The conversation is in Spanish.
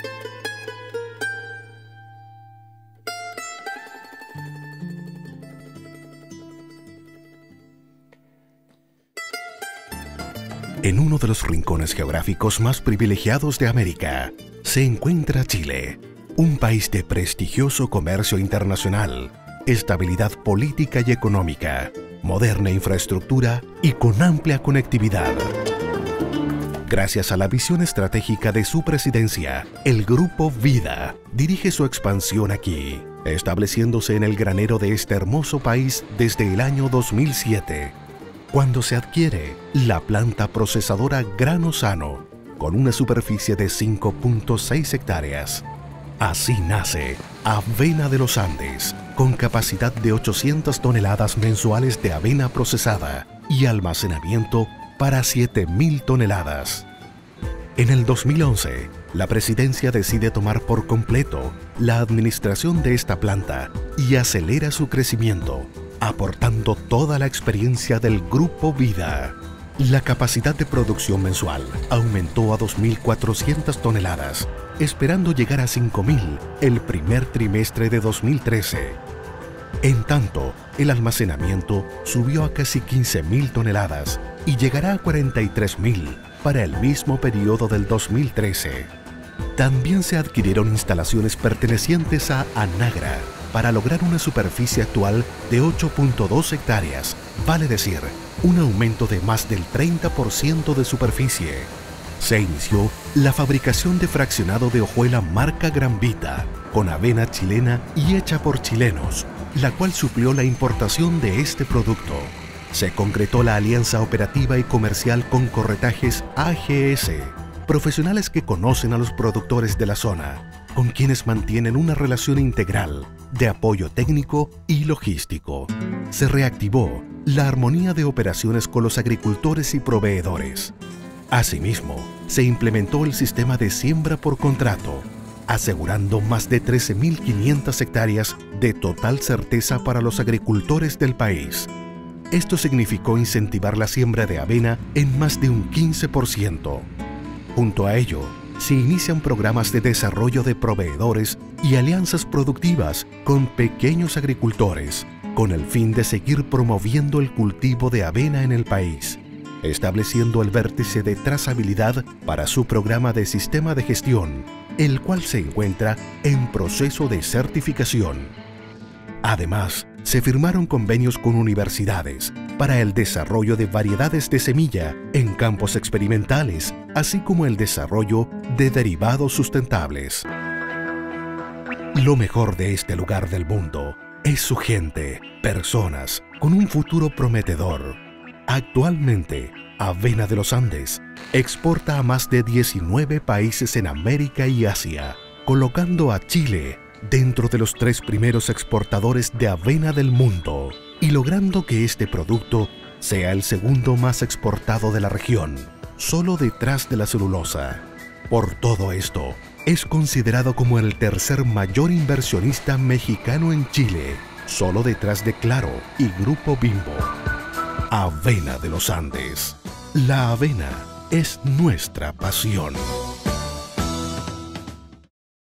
En uno de los rincones geográficos más privilegiados de América, se encuentra Chile, un país de prestigioso comercio internacional, estabilidad política y económica, moderna infraestructura y con amplia conectividad. Gracias a la visión estratégica de su presidencia, el Grupo Vida dirige su expansión aquí, estableciéndose en el granero de este hermoso país desde el año 2007, cuando se adquiere la planta procesadora Grano Sano, con una superficie de 5.6 hectáreas. Así nace Avena de los Andes, con capacidad de 800 toneladas mensuales de avena procesada y almacenamiento para 7.000 toneladas. En el 2011, la presidencia decide tomar por completo la administración de esta planta y acelera su crecimiento, aportando toda la experiencia del Grupo Vida. La capacidad de producción mensual aumentó a 2.400 toneladas, esperando llegar a 5.000 el primer trimestre de 2013. En tanto, el almacenamiento subió a casi 15.000 toneladas y llegará a 43.000 para el mismo periodo del 2013. También se adquirieron instalaciones pertenecientes a Anagra para lograr una superficie actual de 8.2 hectáreas, vale decir, un aumento de más del 30% de superficie. Se inició la fabricación de fraccionado de hojuela marca Gran Vita, con avena chilena y hecha por chilenos, la cual suplió la importación de este producto. Se concretó la alianza operativa y comercial con Corretajes AGS, profesionales que conocen a los productores de la zona, con quienes mantienen una relación integral de apoyo técnico y logístico. Se reactivó la armonía de operaciones con los agricultores y proveedores. Asimismo, se implementó el sistema de siembra por contrato, asegurando más de 13.500 hectáreas de total certeza para los agricultores del país. Esto significó incentivar la siembra de avena en más de un 15%. Junto a ello, se inician programas de desarrollo de proveedores y alianzas productivas con pequeños agricultores, con el fin de seguir promoviendo el cultivo de avena en el país, estableciendo el vértice de trazabilidad para su programa de sistema de gestión, el cual se encuentra en proceso de certificación. Además, se firmaron convenios con universidades para el desarrollo de variedades de semilla en campos experimentales, así como el desarrollo de derivados sustentables. Lo mejor de este lugar del mundo es su gente, personas con un futuro prometedor. Actualmente, Avena de los Andes exporta a más de 19 países en América y Asia, colocando a Chile dentro de los 3 primeros exportadores de avena del mundo y logrando que este producto sea el segundo más exportado de la región, solo detrás de la celulosa. Por todo esto, es considerado como el tercer mayor inversionista mexicano en Chile, solo detrás de Claro y Grupo Bimbo. Avena de los Andes. La avena es nuestra pasión.